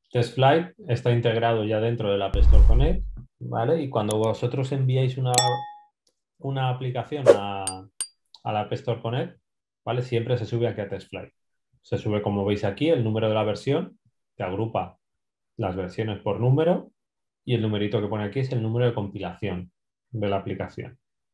TestFlight está integrado ya dentro del App Store Connect, ¿vale? Y cuando vosotros enviáis una aplicación al App Store Connect, ¿vale? Siempre se sube aquí a TestFlight. Se sube, como veis aquí, el número de la versión, que agrupa las versiones por número, y el numerito que pone aquí es el número de compilación de la aplicación.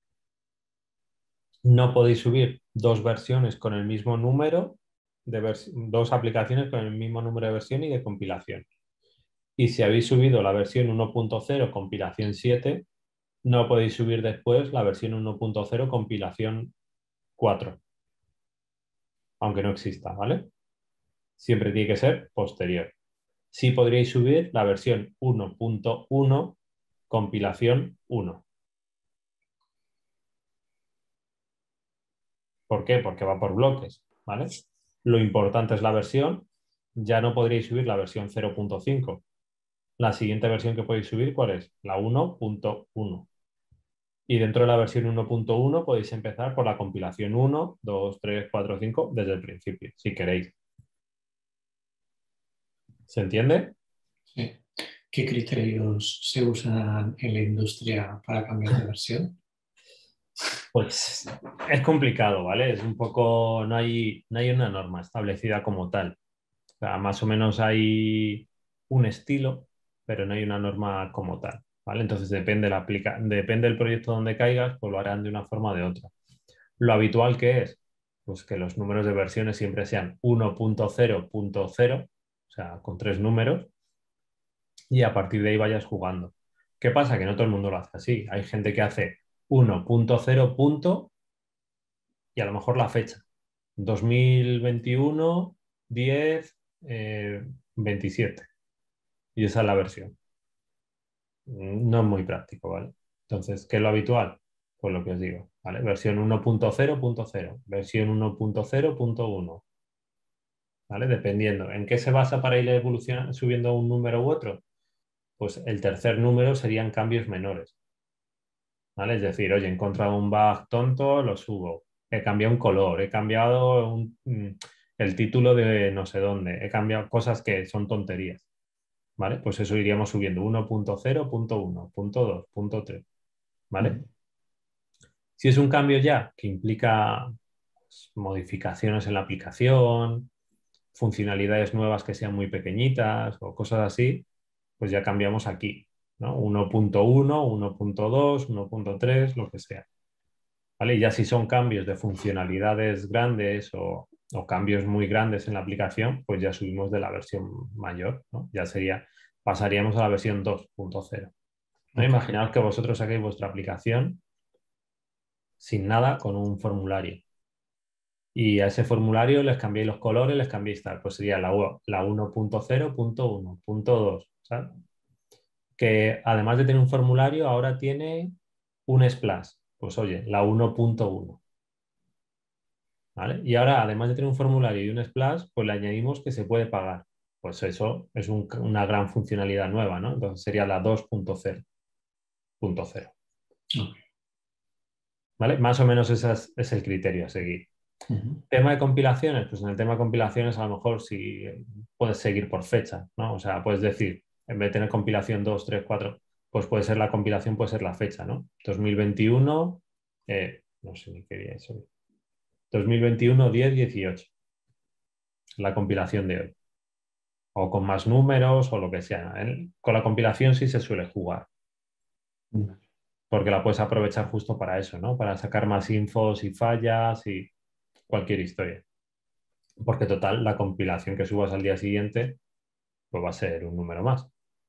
No podéis subir dos versiones con el mismo número, dos aplicaciones con el mismo número de versión y de compilación. Y si habéis subido la versión 1.0 compilación 7, no podéis subir después la versión 1.0 compilación 4, aunque no exista, ¿vale? Siempre tiene que ser posterior. Sí podríais subir la versión 1.1 compilación 1. ¿Por qué? Porque va por bloques, ¿vale? Lo importante es la versión. Ya no podríais subir la versión 0.5. La siguiente versión que podéis subir, ¿cuál es? La 1.1. Y dentro de la versión 1.1 podéis empezar por la compilación 1, 2, 3, 4, 5 desde el principio, si queréis. ¿Se entiende? Sí. ¿Qué criterios se usan en la industria para cambiar de versión? Pues es complicado, ¿vale? Es un poco, no hay una norma establecida como tal. O sea, más o menos hay un estilo, pero no hay una norma como tal, ¿vale? Entonces depende del proyecto donde caigas, pues lo harán de una forma o de otra. Lo habitual que es, pues que los números de versiones siempre sean 1.0.0, o sea, con tres números, y a partir de ahí vayas jugando. ¿Qué pasa? Que no todo el mundo lo hace así. Hay gente que hace 1.0 y a lo mejor la fecha. 2021, 10, 27. Y esa es la versión. No es muy práctico, ¿vale? Entonces, ¿qué es lo habitual? Pues lo que os digo, ¿vale? Versión 1.0.0, versión 1.0.1, ¿vale? Dependiendo. ¿En qué se basa para ir evolucionando, subiendo un número u otro? Pues el tercer número serían cambios menores, ¿vale? Es decir, oye, he encontrado un bug tonto, lo subo. He cambiado un color, he cambiado el título de no sé dónde, he cambiado cosas que son tonterías, ¿vale? Pues eso iríamos subiendo 1.0, punto 1, punto 2, punto 3, ¿vale? Mm. Si es un cambio ya que implica pues, modificaciones en la aplicación, funcionalidades nuevas que sean muy pequeñitas o cosas así, pues ya cambiamos aquí, ¿no? 1.1, 1.2, 1.3, lo que sea. ¿Vale? Y ya si son cambios de funcionalidades grandes o cambios muy grandes en la aplicación, pues ya subimos de la versión mayor, ¿no? Ya pasaríamos a la versión 2.0. ¿No? Ok. Imaginaos que vosotros saquéis vuestra aplicación sin nada con un formulario. Y a ese formulario les cambiéis los colores, les cambiéis tal. Pues sería la 1.0.1.2, ¿sabes? Que además de tener un formulario, ahora tiene un splash. Pues oye, la 1.1. ¿Vale? Y ahora, además de tener un formulario y un splash, pues le añadimos que se puede pagar. Pues eso es una gran funcionalidad nueva, ¿no? Entonces sería la 2.0. Ok. ¿Vale? Más o menos ese es el criterio a seguir. Ujú. Tema de compilaciones, pues en el tema de compilaciones a lo mejor sí puedes seguir por fecha, ¿no? O sea, puedes decir, en vez de tener compilación 2 3 4 pues puede ser la compilación, puede ser la fecha, ¿no? 2021, no sé ni qué día es hoy. 2021, 10, 18, la compilación de hoy. O con más números o lo que sea. Con la compilación sí se suele jugar, Vale. porque la puedes aprovechar justo para eso, ¿no? Para sacar más infos y fallas y cualquier historia. Porque total, la compilación que subas al día siguiente pues va a ser un número más,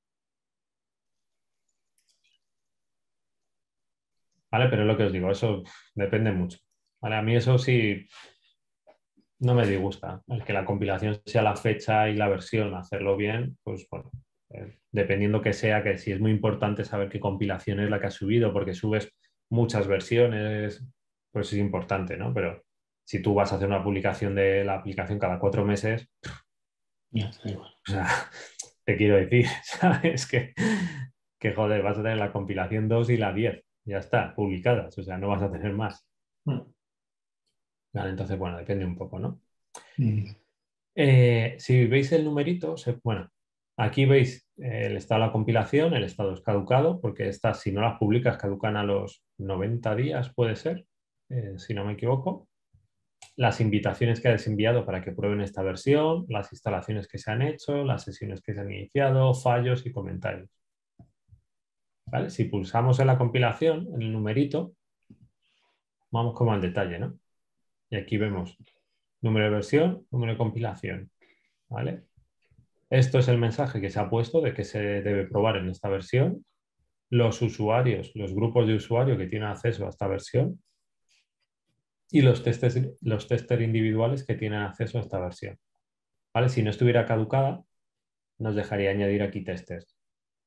¿vale? Pero es lo que os digo, eso depende mucho, ¿vale? A mí eso sí no me disgusta, el que la compilación sea la fecha y la versión, hacerlo bien, pues bueno, dependiendo que sea, que si es muy importante saber qué compilación es la que has subido, porque subes muchas versiones, pues es importante, ¿no? Pero si tú vas a hacer una publicación de la aplicación cada 4 meses, Ya, está igual. o sea, te quiero decir, ¿sabes? Que joder, vas a tener la compilación 2 y la 10 ya está, publicadas, o sea, no vas a tener más. Mm. Vale, entonces, bueno, depende un poco, ¿no? Mm. Si veis el numerito, bueno, Aquí veis el estado de la compilación, el estado es caducado, porque estas, si no las publicas, caducan a los 90 días, puede ser, si no me equivoco. Las invitaciones que has enviado para que prueben esta versión, las instalaciones que se han hecho, las sesiones que se han iniciado, fallos y comentarios. ¿Vale? Si pulsamos en la compilación, en el numerito, vamos como al detalle, ¿no? Y aquí vemos número de versión, número de compilación. ¿Vale? Esto es el mensaje que se ha puesto de que se debe probar en esta versión. Los usuarios, los grupos de usuarios que tienen acceso a esta versión y los testers individuales que tienen acceso a esta versión. ¿Vale? Si no estuviera caducada, nos dejaría añadir aquí testers.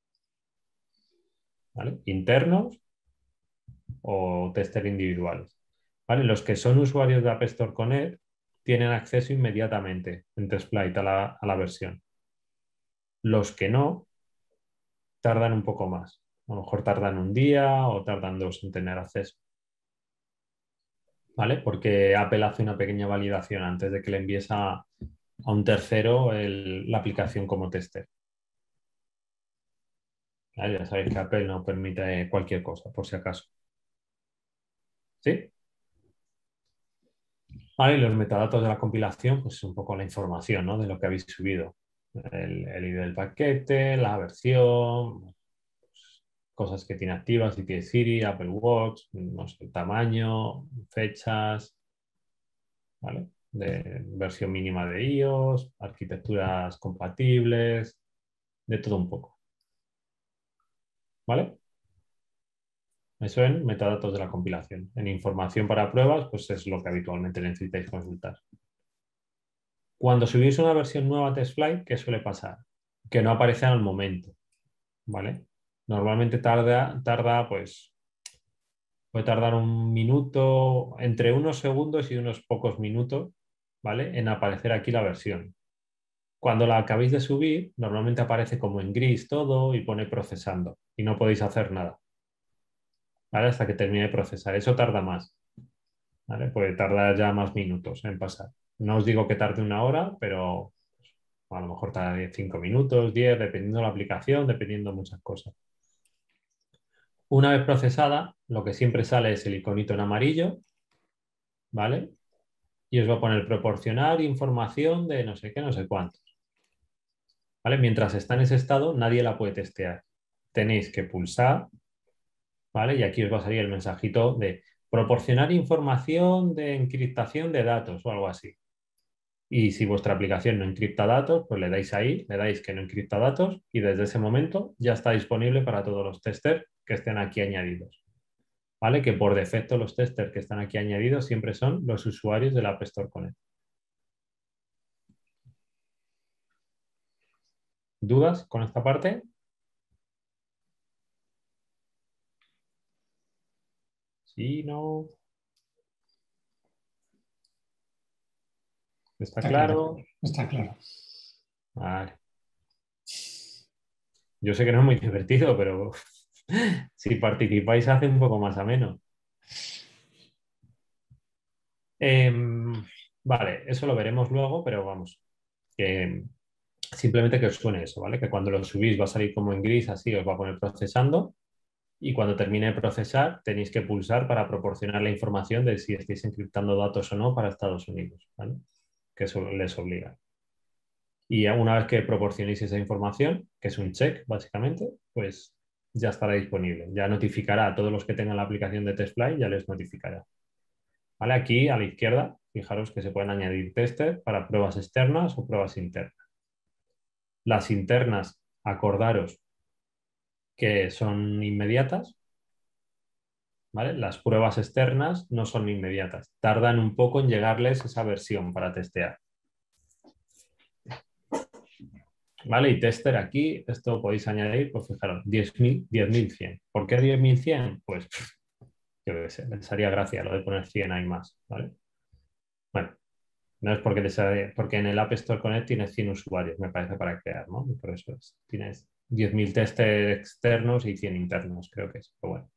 ¿Vale? Internos o tester individuales. ¿Vale? Los que son usuarios de App Store Connect tienen acceso inmediatamente en TestFlight a la versión. Los que no, tardan un poco más. A lo mejor tardan un día o tardan dos en tener acceso. ¿Vale? Porque Apple hace una pequeña validación antes de que le envíes a un tercero la aplicación como tester. ¿Vale? Ya sabéis que Apple no permite cualquier cosa, por si acaso. ¿Sí? Vale, y los metadatos de la compilación, pues es un poco la información, ¿no? De lo que habéis subido. El ID del paquete, la versión, pues, cosas que tiene activas, si tiene Siri, Apple Watch, no sé, el tamaño, fechas, ¿vale? De versión mínima de iOS, arquitecturas compatibles, de todo un poco. ¿Vale? Eso en metadatos de la compilación. En información para pruebas, pues es lo que habitualmente necesitáis consultar. Cuando subís una versión nueva a TestFlight, ¿qué suele pasar? Que no aparece al momento, ¿vale? Normalmente tarda, pues, puede tardar un minuto, entre unos segundos y unos pocos minutos, ¿vale? En aparecer aquí la versión. Cuando la acabéis de subir, normalmente aparece como en gris todo y pone procesando y no podéis hacer nada, ¿vale? Hasta que termine de procesar. Eso tarda más, ¿vale? Puede tardar ya más minutos en pasar. No os digo que tarde una hora, pero a lo mejor tarda 5 minutos, 10, dependiendo de la aplicación, dependiendo de muchas cosas. Una vez procesada, lo que siempre sale es el iconito en amarillo, ¿vale? Y os va a poner proporcionar información de no sé qué, no sé cuántos. ¿Vale? Mientras está en ese estado, nadie la puede testear. Tenéis que pulsar, ¿vale? Y aquí os va a salir el mensajito de proporcionar información de encriptación de datos o algo así. Y si vuestra aplicación no encripta datos, pues le dais ahí, le dais que no encripta datos y desde ese momento ya está disponible para todos los testers que estén aquí añadidos. ¿Vale? Que por defecto los testers que están aquí añadidos siempre son los usuarios del App Store Connect. ¿Dudas con esta parte? Sí, no. ¿Está Está claro, claro? está claro. Vale. Yo sé que no es muy divertido, pero si participáis hace un poco más ameno. Vale, eso lo veremos luego, pero vamos, que simplemente que os suene eso, ¿vale? Que cuando lo subís va a salir como en gris, así os va a poner procesando y cuando termine de procesar tenéis que pulsar para proporcionar la información de si estáis encriptando datos o no para Estados Unidos, ¿vale? Que eso les obliga. Y una vez que proporcionéis esa información, que es un check básicamente, pues ya estará disponible. Ya notificará a todos los que tengan la aplicación de TestFlight, ya les notificará. ¿Vale? Aquí a la izquierda, fijaros que se pueden añadir testers para pruebas externas o pruebas internas. Las internas, acordaros que son inmediatas, ¿vale? Las pruebas externas no son inmediatas, tardan un poco en llegarles esa versión para testear. ¿Vale? Y tester aquí, esto podéis añadir, pues fijaros, 10.100. ¿Por qué 10.100? Pues yo qué sé, les haría gracia lo de poner 100 ahí más, ¿vale? Bueno, no es porque, porque en el App Store Connect tienes 100 usuarios, me parece, para crear, ¿no? Y por eso tienes 10.000 testers externos y 100 internos, creo que es. Pero bueno.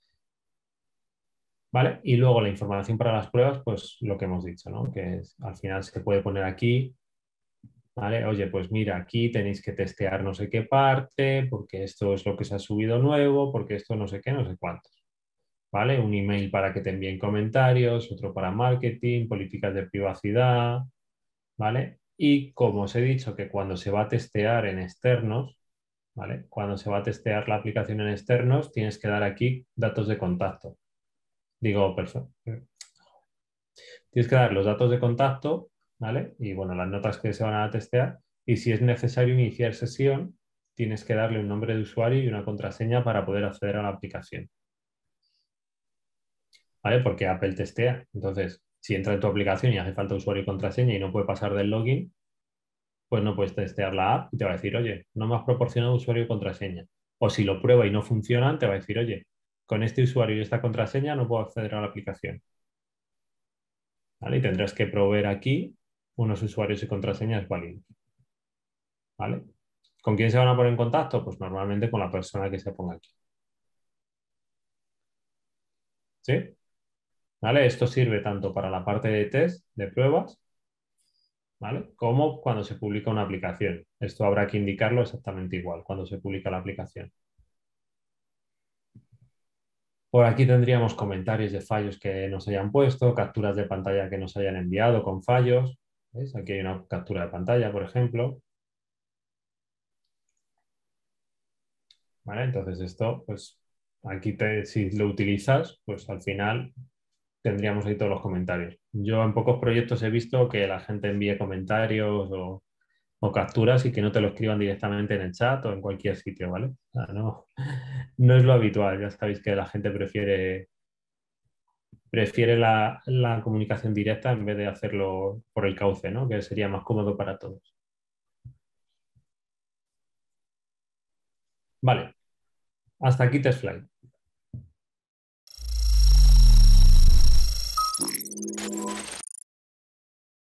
¿Vale? Y luego la información para las pruebas, pues lo que hemos dicho, ¿no? Que al final se puede poner aquí ¿vale? Oye, pues mira, aquí tenéis que testear no sé qué parte, porque esto es lo que se ha subido nuevo, porque esto no sé qué, no sé cuántos, ¿vale? Un email para que te envíen comentarios, otro para marketing, políticas de privacidad, ¿vale? Y como os he dicho que cuando se va a testear en externos, ¿vale? Cuando se va a testear la aplicación en externos, tienes que dar aquí datos de contacto. Digo, tienes que dar los datos de contacto, ¿vale? Y bueno, las notas que se van a testear. Y si es necesario iniciar sesión, tienes que darle un nombre de usuario y una contraseña para poder acceder a la aplicación, ¿vale? Porque Apple testea. Entonces, si entra en tu aplicación y hace falta usuario y contraseña y no puede pasar del login, pues no puedes testear la app y te va a decir, oye, no me has proporcionado usuario y contraseña. O si lo prueba y no funcionan, te va a decir, oye, con este usuario y esta contraseña no puedo acceder a la aplicación, ¿vale? Y tendrás que proveer aquí unos usuarios y contraseñas válidos, ¿vale? ¿Con quién se van a poner en contacto? Pues normalmente con la persona que se ponga aquí, ¿sí? ¿Vale? Esto sirve tanto para la parte de test, de pruebas, ¿vale? Como cuando se publica una aplicación. Esto habrá que indicarlo exactamente igual cuando se publica la aplicación. Por aquí tendríamos comentarios de fallos que nos hayan puesto, capturas de pantalla que nos hayan enviado con fallos. ¿Ves? Aquí hay una captura de pantalla, por ejemplo. ¿Vale? Entonces esto, pues aquí si lo utilizas, pues al final tendríamos ahí todos los comentarios. Yo en pocos proyectos he visto que la gente envíe comentarios o capturas y que no te lo escriban directamente en el chat o en cualquier sitio, ¿vale? O sea, no, no es lo habitual. Ya sabéis que la gente prefiere la comunicación directa en vez de hacerlo por el cauce, ¿no? Que sería más cómodo para todos. Vale, hasta aquí TestFlight.